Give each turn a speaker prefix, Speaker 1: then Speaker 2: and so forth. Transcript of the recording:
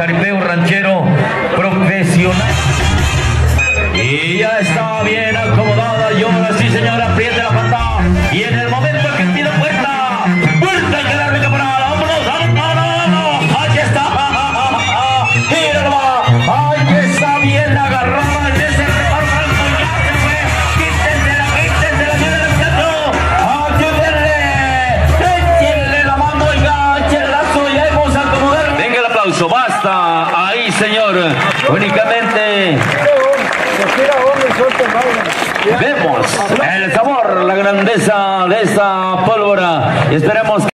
Speaker 1: jaripeo ranchero profesional. Y ya está bien acomodada. Y ahora sí, señora, apriete la pata. Y en el momento que pida puerta, puerta y quedarme camarada. Vámonos, vámonos. Ahí está. Mira nomás. Ahí está bien agarrada en ese reparo franco. Ya se fue. Quítensela, muchacho. Ayúdenle. Échenle la mano, oiga. Échenle el lazo. Ya hemos acomodado. Venga el aplauso. Basta. Ahí, señor. Únicamente vemos el sabor, la grandeza de esta pólvora. Esperemos que